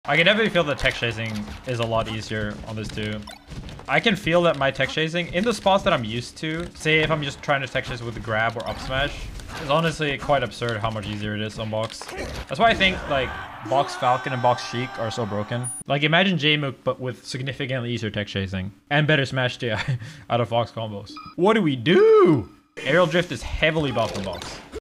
I can definitely feel that tech chasing is a lot easier on this too. I can feel that my tech chasing in the spots that I'm used to, say if I'm just trying to tech chase with the grab or up smash, is honestly quite absurd how much easier it is on box. That's why I think like box Falcon and box Sheik are so broken. Like imagine Jmook but with significantly easier tech chasing and better smash TI out of Fox combos. What do we do? Aerial drift is heavily buffed on box.